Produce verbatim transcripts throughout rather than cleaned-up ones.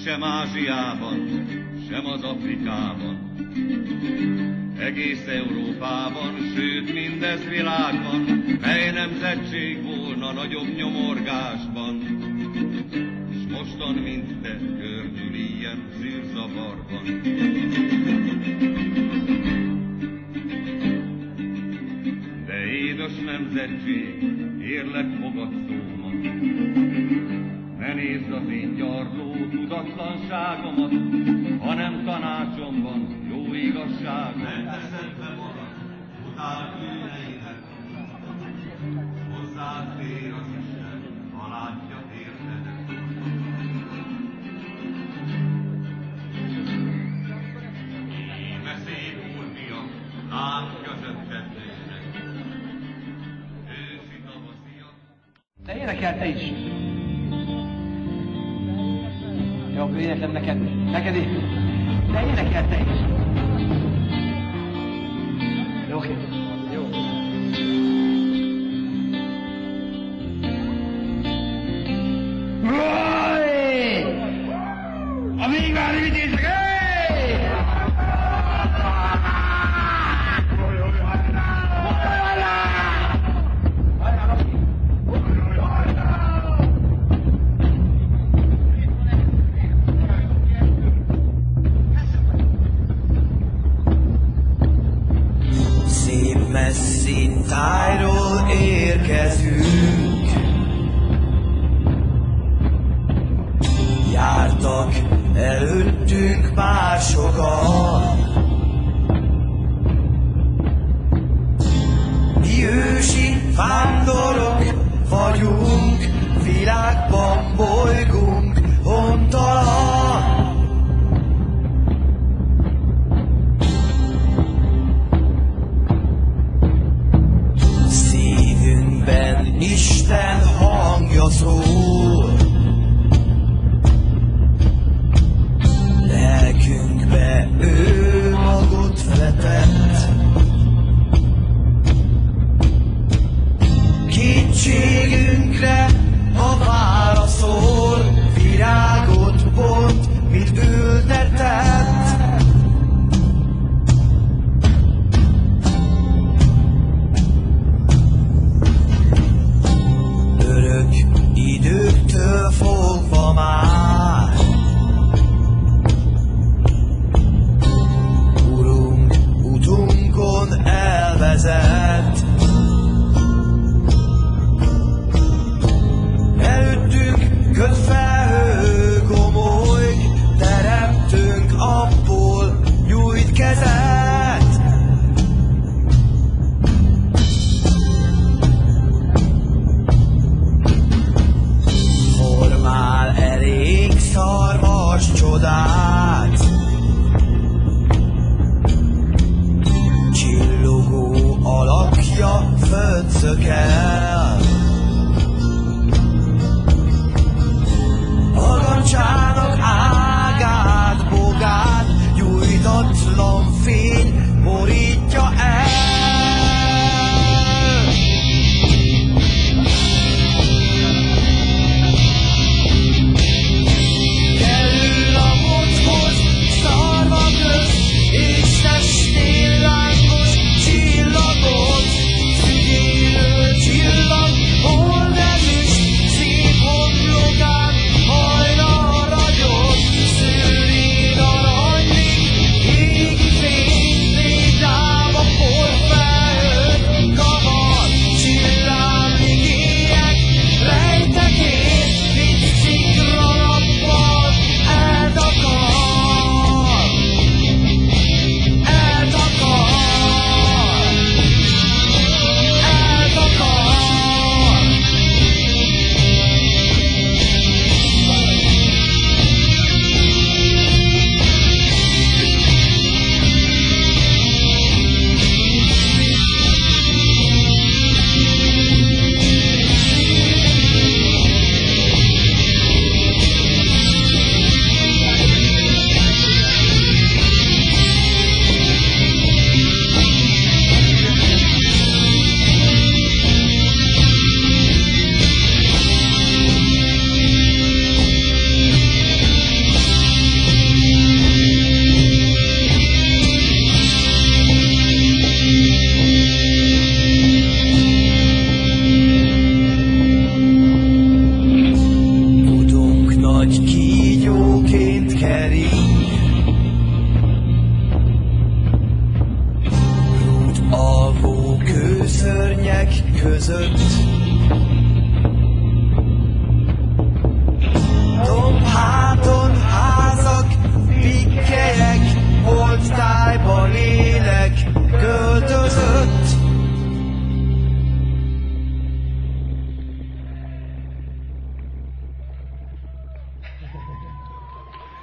sem Ázsiában, sem az Afrikában. Egész Európában, sőt mindez világban, mely nemzetség volna nagyobb nyomorgásban. És mostan, mint te, gördül ilyen zűrzavarban. De édes nemzetség, érlek fogad szómat. Ne nézd az én gyarló tudatlanságomat, hanem tanácsomban jó igazságot. Ne teszed be magad, utál bűneidet, hozzád tér az Isten, ha látja értedet. Íme szép úrfiam, lát közötted nőnek, őszi tavasziak. Te énekel te is! Jó, akkor éneklem neked, neked is. De énekel te is. Jó, oké. Jó. A végvári vitézek, hey! Messzin tájról érkezünk, jártak előttünk már sokan. Mi ősi vándorok vagyunk, világban bolygunk hontalan. Isten hangja szól, lelkünkbe ő magot vetett. Kétségünkre a válaszol, virágot bont, mit ültetett. Időktől fogva már Urunk utunkon elvezet. Előttünk köt felhő gomoly, teremtünk abból nyújt kezet. Formál elég szarvas csodát, csillogó alakja földszökel. Agancsának ágát, bogát, gyújtatlan fény borítja el. És testén lángos csillagot, figyelő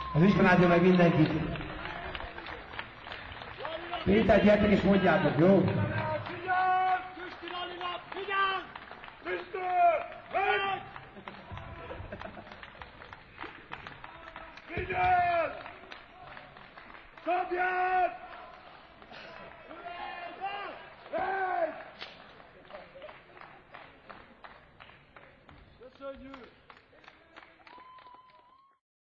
Az Isten áldja meg mindenkit. Péter, gyertek és mondjátok, jó? Figyelj! Szabját! Köszönjük!